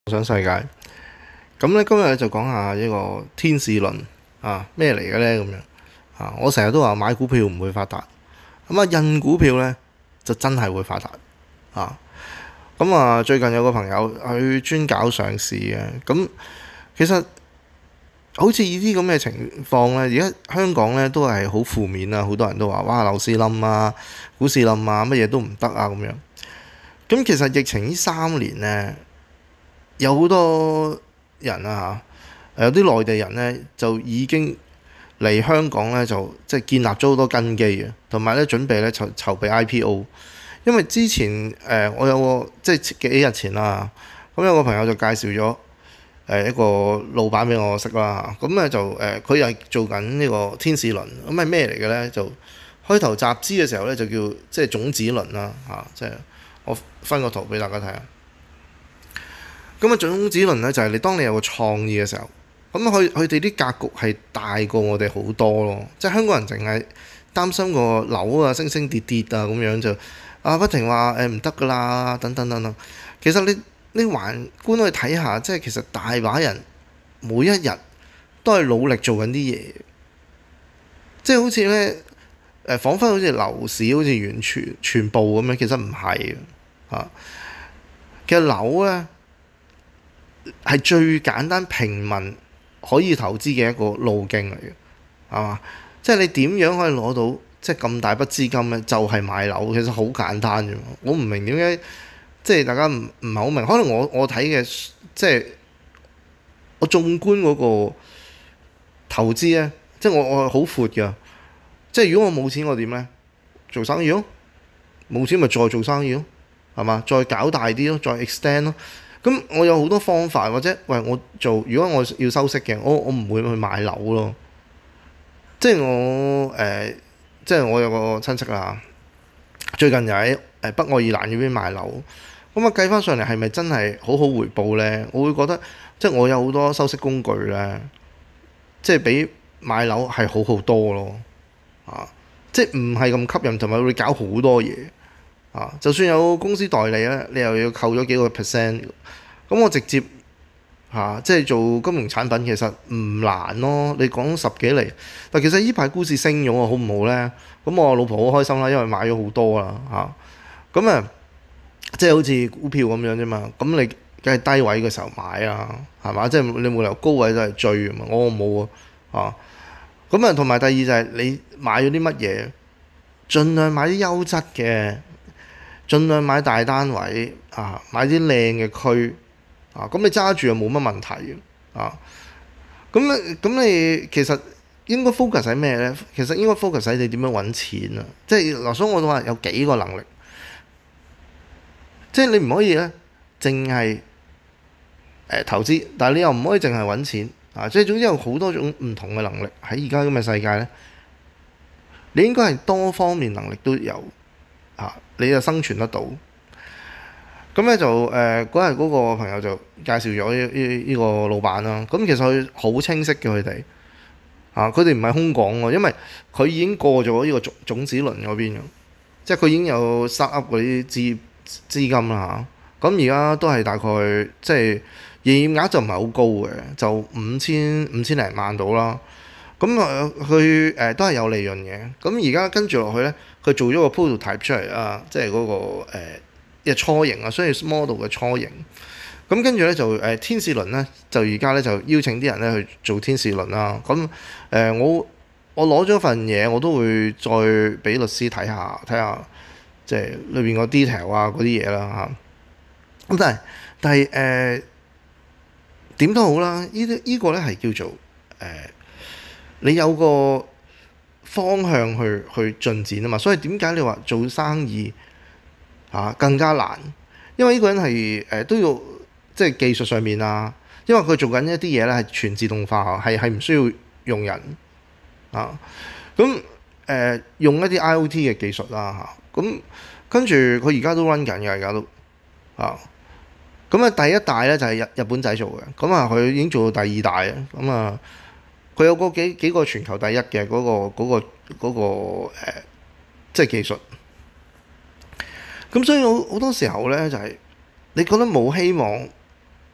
想世界咁咧，今日就講下呢個天使輪咩嚟嘅呢？咁樣我成日都話買股票唔會發達，咁印股票呢，就真係會發達啊！咁最近有個朋友佢專搞上市嘅，咁其實好似呢啲咁嘅情況呢，而家香港呢都係好負面啊，好多人都話哇樓市冧啊，股市冧啊，乜嘢都唔得啊咁樣。咁其實疫情呢3年呢，有好多人有啲內地人呢，就已經嚟香港呢，就即係建立咗好多根基嘅，同埋咧準備咧籌備 IPO。因為之前我有個即係幾日前啦，咁有個朋友就介紹咗一個老闆俾我識啦，咁咧就佢又係做緊呢個天使輪，咁係咩嚟嘅呢？就開頭集資嘅時候呢，就叫即係種子輪啦，即係我分個圖俾大家睇下。咁種子輪呢，就係當你有個創意嘅時候，咁佢哋啲格局係大過我哋好多咯。即係香港人淨係擔心個樓升升跌跌啊，咁樣就不停話唔得噶啦，等等等等。其實你環觀去睇下，即係其實大把人每一日都係努力做緊啲嘢，即係好似呢，彷彿好似樓市好似完全部咁樣，其實唔係啊。其實樓呢，係最簡單平民可以投資嘅一個路徑嚟嘅，係嘛？即係你點樣可以攞到即係咁大筆資金呢？就係買樓，其實好簡單啫。我唔明點解即係大家唔係好明。可能我睇嘅即係我縱觀嗰個投資呢，即係我係好闊㗎。即係如果我冇錢，我點呢？做生意咯，冇錢咪再做生意咯，係嘛？再搞大啲咯，再 extend 咯。咁我有好多方法，或者喂我做，如果我要收息嘅，我唔會去買樓咯。即係即係我有個親戚啦，最近又喺北愛爾蘭嗰邊買樓，咁計翻上嚟係咪真係好好回報呢？我會覺得即係我有好多收息工具呢，即係比買樓係好好多咯。即係唔係咁吸引，同埋會搞好多嘢。就算有公司代理咧，你又要扣咗幾個 percent，咁我直接即係做金融產品其實唔難咯。你講10幾厘，但其實呢排股市升咗好唔好呢？咁我老婆好開心啦，因為買咗好多啦咁即係好似股票咁樣啫嘛。咁你梗係低位嘅時候買啊，係嘛？即係你冇理由高位都係追啊嘛。我冇咁同埋第二就係你買咗啲乜嘢，盡量買啲優質嘅。盡量買大單位買啲靚嘅區咁你揸住又冇乜問題嘅咁你其實應該 focus 喺咩呢？其實應該 focus 喺你點樣揾錢啊！即係嗱，所以我都話有幾個能力，即係你唔可以呢，淨係投資，但係你又唔可以淨係揾錢即係總之有好多種唔同嘅能力喺而家咁嘅世界呢，你應該係多方面能力都有你就生存得到。咁咧就嗰日嗰個朋友就介紹咗呢個老闆啦。咁其實佢好清晰嘅，佢哋佢哋唔係空講喎，因為佢已經過咗呢個種子輪嗰邊，即係佢已經有 start up 嗰啲資金啦咁而家都係大概即係營業額就唔係好高嘅，就五千零萬到啦。咁佢都係有利潤嘅。咁而家跟住落去呢，佢做咗個 prototype 出嚟即係嗰個嘅初型所以 model 嘅初型。咁跟住呢，就天使輪呢，就而家呢，就邀請啲人呢去做天使輪啦。咁我攞咗份嘢，我都會再俾律師睇下即係裏邊個 detail 嗰啲嘢啦咁但係點都好啦，呢個呢係叫做你有個方向去進展啊嘛。所以點解你話做生意更加難？因為呢個人係都要即係技術上面因為佢做緊一啲嘢咧係全自動化，係唔需要用人咁用一啲 IOT 嘅技術啦咁跟住佢而家都 run 緊嘅，而家都咁第一代咧就係日本仔做嘅，咁佢已經做到第二代咁佢有幾個全球第一嘅嗰個即係技術。咁所以好多時候呢，就係你覺得冇希望，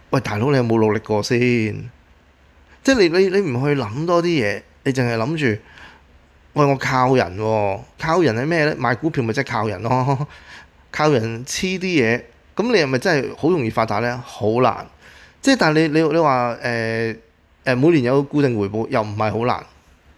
喂，大佬你有冇努力過先？即係你唔去諗多啲嘢，你淨係諗住，喂我靠人喎，靠人係咩呢？買股票咪即係靠人咯，靠人黐啲嘢，咁你係咪真係好容易發達呢？好難。即係但係你話每年有固定回報，又唔係好難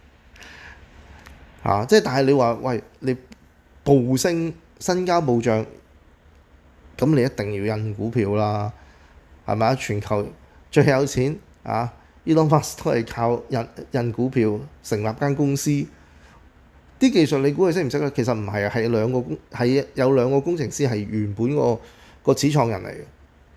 嚇。即係但係你話喂你暴升身家暴漲，咁你一定要印股票啦，係咪啊？全球最有錢啊，Elon Musk 都係靠印股票成立間公司。啲技術你估佢識唔識咧？其實唔係啊，係有兩個工程師係原本個始創人嚟嘅。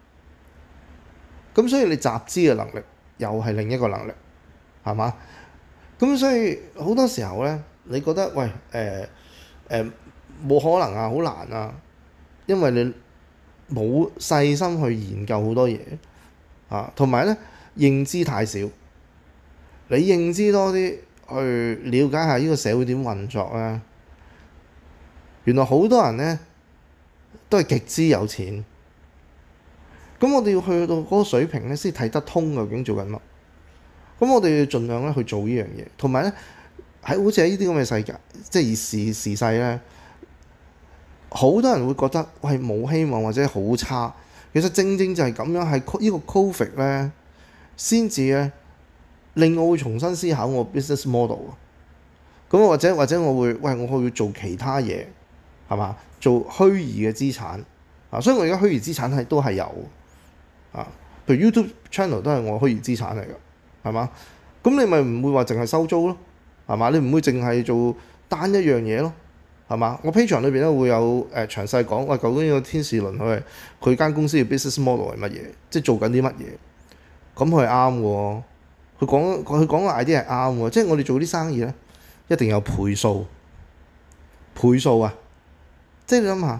咁所以你集資嘅能力又係另一個能力，係嘛？咁所以好多時候咧，你覺得喂冇可能啊，好難啊，因為你冇細心去研究好多嘢啊，同埋咧認知太少。你認知多啲，去了解下呢個社會點運作啊。原來好多人咧都係極之有錢，咁我哋要去到嗰個水平咧，先睇得通究竟做緊乜。咁我哋要盡量咧去做呢樣嘢，同埋咧喺好似喺呢啲咁嘅世界，即係時勢咧，好多人會覺得喂冇希望或者好差。其實正正就係咁樣，係呢個 Covid 咧，先至咧令我會重新思考我 business model。咁或者我會我去做其他嘢，係嘛？做虛擬嘅資產啊，所以我而家虛擬資產都係有啊，譬如 YouTube channel 都係我虛擬資產嚟㗎，係嘛？咁你咪唔會話淨係收租咯，係嘛？你唔會淨係做單一樣嘢咯，係嘛？我 Patreon 裏邊咧會有詳細講，喂究竟呢個天使輪佢間公司嘅 business model 係乜嘢，即係做緊啲乜嘢？咁佢係啱嘅，佢講個 idea 係啱嘅，即係我哋做啲生意咧一定有倍數啊！即係你諗下，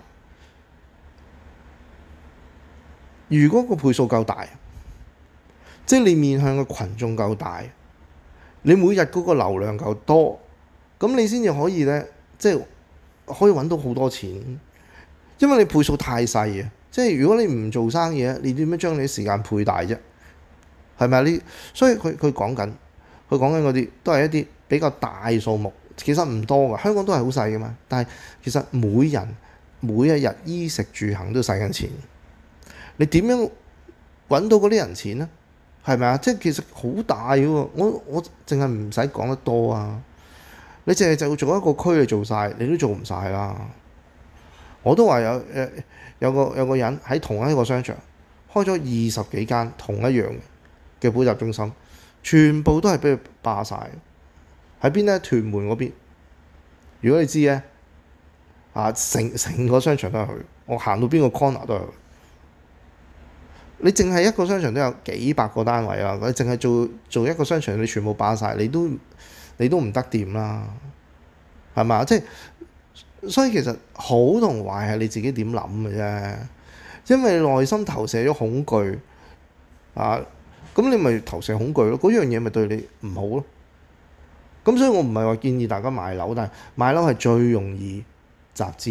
如果個倍數夠大，即係你面向嘅群眾夠大，你每日嗰個流量夠多，咁你先至可以咧，即係可以揾到好多錢。因為你倍數太細啊，即係如果你唔做生意咧，你點樣將你啲時間倍大啫？係咪啊？所以佢講緊嗰啲都係一啲比較大數目，其實唔多㗎。香港都係好細㗎嘛，但係其實每人每一日衣食住行都使緊錢。你點樣揾到嗰啲人錢呢？係咪啊？即係其實好大嘅喎。我淨係唔使講得多啊。你淨係就做一個區去做晒，你都做唔晒啦。我都話有個人喺同一個商場開咗20幾間同一樣嘅補習中心，全部都係俾佢霸晒。喺邊呢？屯門嗰邊。如果你知咧，成個商場都係佢，我行到邊個 corner 都係佢。你淨係一個商場都有幾百個單位啊！你淨係做一個商場，你全部霸晒，你都唔得掂啦，係嘛？即係所以其實好同壞係你自己點諗嘅啫。因為你內心投射咗恐懼啊，咁你咪投射恐懼咯。嗰樣嘢咪對你唔好咯。咁所以我唔係話建議大家買樓，但係買樓係最容易集資，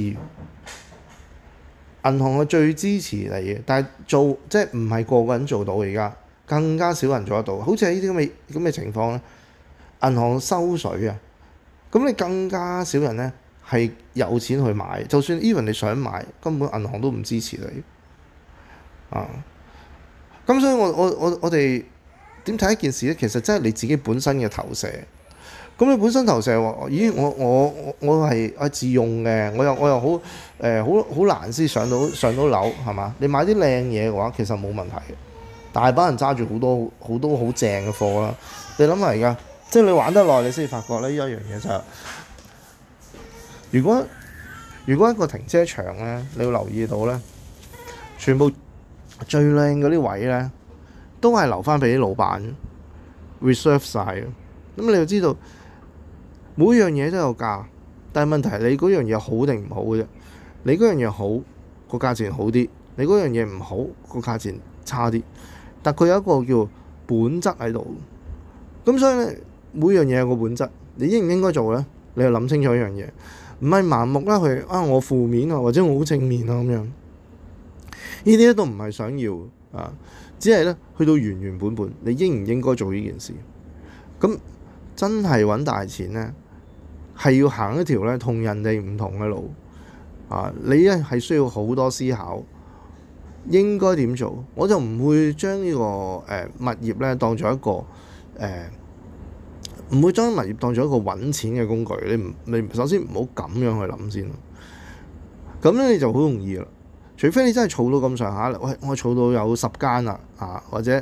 銀行係最支持你嘅，但係即係唔係個個人做到，而家更加少人做得到。好似喺呢啲咁嘅情況咧，銀行收水啊，咁你更加少人咧係有錢去買。就算 even 你想買，根本銀行都唔支持你啊。咁所以我哋點睇一件事咧？其實真係你自己本身嘅投射。咁你本身投射話，咦？我係自用嘅，我又好難先上到樓，係嘛？你買啲靚嘢嘅話，其實冇問題嘅。大把人揸住好多好正嘅貨啦。你諗下而家，即係你玩得耐，你先發覺咧，呢一樣嘢就係，如果一個停車場咧，你要留意到咧，全部最靚嗰啲位咧，都係留翻俾啲老闆 reserve 晒嘅。咁你就知道每樣嘢都有價，但係問題係你嗰樣嘢好定唔好嘅啫。你嗰樣嘢好，個價錢好啲；你嗰樣嘢唔好，個價錢差啲。但佢有一個叫本質喺度。咁所以咧，每樣嘢有個本質，你應唔應該做咧？你要諗清楚一樣嘢，唔係盲目啦去我負面啊，或者我好正面啊咁樣。呢啲都唔係想要。 啊，只係咧去到原原本本，你應唔應該做呢件事？咁真係揾大錢咧，係要行一條咧同人哋唔同嘅路啊！你咧係需要好多思考，應該點做？我就唔會將呢個物業咧當做一個唔會將物業當做一個揾錢嘅工具。你首先唔好咁樣去諗先，咁咧你就好容易啦。除非你真係儲到咁上下，喂，我儲到有10間啦，或者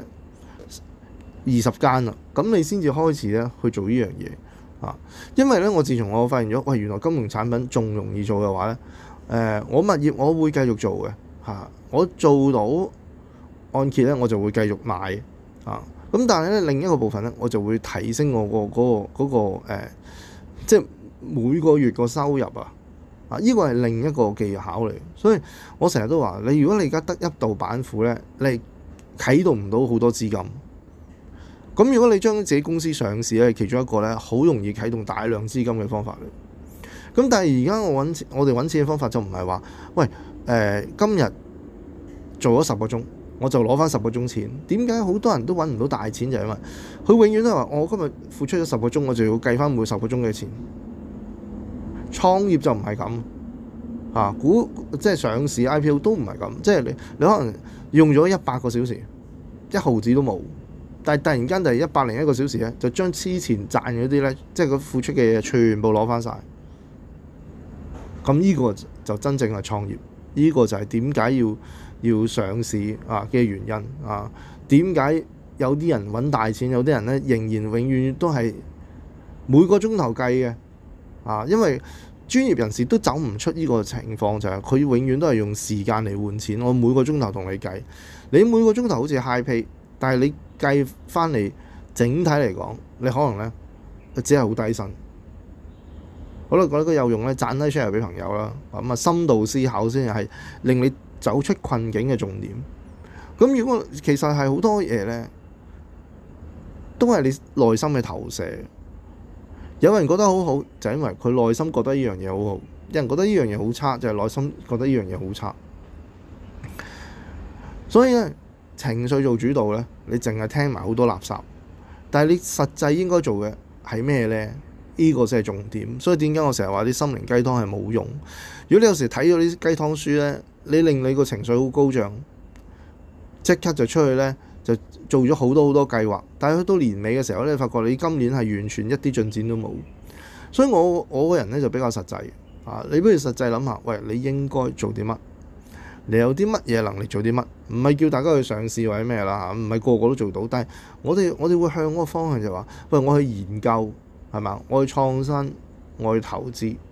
20間啦，咁你先至開始咧去做呢樣嘢。因為咧，我自從我發現咗，喂，原來金融產品仲容易做嘅話咧，我物業我會繼續做嘅，我做到按揭咧，我就會繼續買，咁但係咧另一個部分咧，我就會提升我嗰個即係每個月個收入呢個係另一個技巧嚟。所以我成日都話，你如果你而家得一道板斧咧，你啟動唔到好多資金。咁如果你將自己公司上市咧，係其中一個咧，好容易啟動大量資金嘅方法嚟。咁但係而家我哋揾錢嘅方法就唔係話，喂，今日做咗10個鐘，我就攞翻10個鐘錢。點解好多人都揾唔到大錢？就係因為佢永遠都係話，我今日付出咗10個鐘，我就要計翻每10個鐘嘅錢。創業就唔係咁，即係上市 IPO 都唔係咁，即係你可能用咗100個小時，1毫子都冇。但係突然間第101個小時咧，就將之前賺嗰啲咧，即係佢付出嘅嘢全部攞翻晒。咁呢個就真正係創業，呢個就係點解要上市嘅原因啊？點解有啲人揾大錢，有啲人咧仍然永遠都係每個鐘頭計嘅因為專業人士都走唔出呢個情況，就係佢永遠都係用時間嚟換錢。我每個鐘頭同你計，你每個鐘頭好似 high pay，但係你計翻嚟整體嚟講，你可能咧只係好低薪。好啦，覺得有用咧，賺低 share 俾朋友啦。咁深度思考先係令你走出困境嘅重點。咁如果其實係好多嘢咧，都係你內心嘅投射。有人覺得好好，就係因為佢內心覺得呢樣嘢好好；有人覺得呢樣嘢好差，就係內心覺得呢樣嘢好差。所以咧，情緒做主導咧，你淨係聽埋好多垃圾，但係你實際應該做嘅係咩咧？呢個先係重點。所以點解我成日話啲心靈雞湯係冇用？如果你有時睇咗啲雞湯書咧，你令你個情緒好高漲，即刻就出去咧就做咗好多計劃，但係去到年尾嘅時候咧，你發覺你今年係完全一啲進展都冇。所以我個人咧就比較實際你不如實際諗下，喂，你應該做啲乜？你有啲乜嘢能力做啲乜？唔係叫大家去上市或者咩啦，唔係個個都做到。但係我哋會向嗰個方向就話，喂，我去研究係嘛，我去創新，我去投資。